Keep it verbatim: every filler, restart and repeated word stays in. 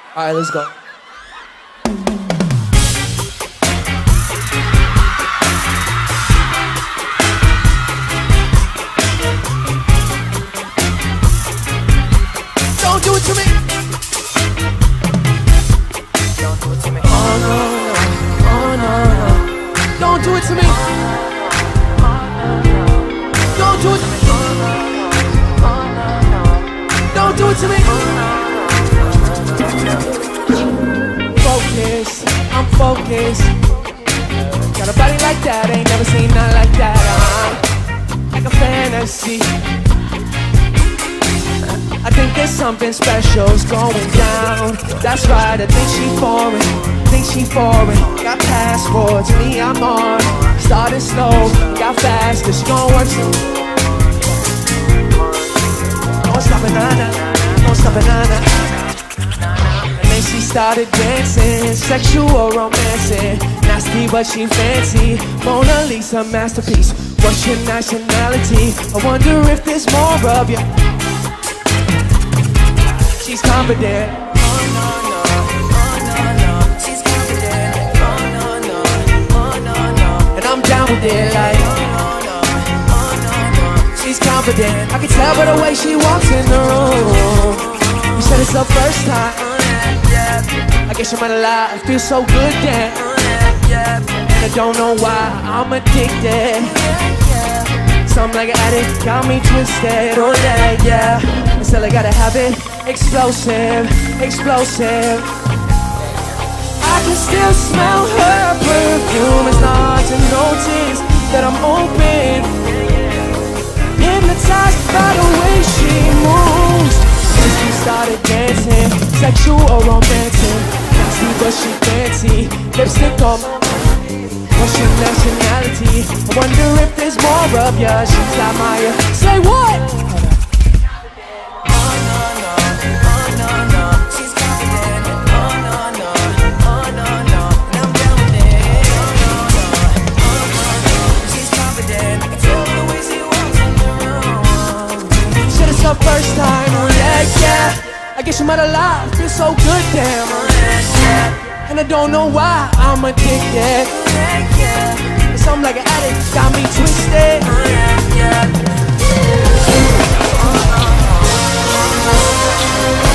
Alright, let's go. Don't do it to me. Don't do it to me. Oh no, no, oh no, no. Don't do it to me. Don't do it to me. Don't do it to me. Focus, I'm focused. Got a body like that, ain't never seen nothing like that. I'm like a fantasy. I think there's something special's going down. That's right, I think she foreign, think she foreign. Got passports, me I'm on. Started slow, got faster, she gon' work some. Don't stop it, nana, don't stop it, nana. And then she started dancing, sexual romancing. Nasty but she fancy, Mona Lisa masterpiece. What's your nationality? I wonder if there's more of you. She's confident. Oh no no, oh no no. She's confident. Oh no no, oh no no. And I'm down with it like. Oh no no, oh no no. She's confident. I can tell by the way she walks in the room. You said it's her first time. I guess you might have lied. It feels so good then. And I don't know why I'm addicted. Something like an addict got me twisted. Oh yeah, yeah. Still I gotta have it. Explosive, explosive. I can still smell her perfume. It's not hard to notice that I'm open, hypnotized by the way she moves. Since we started dancing, sexual romancing. Nasty but she fancy, lipstick on. What's your nationality? I wonder if there's more of ya. She's got my, say what? First time, oh yeah, yeah. I guess you might have lied, feel so good, damn. Oh yeah, yeah. And I don't know why I'm addicted. Oh yeah, yeah. Something like an addict got me twisted. Oh yeah, yeah.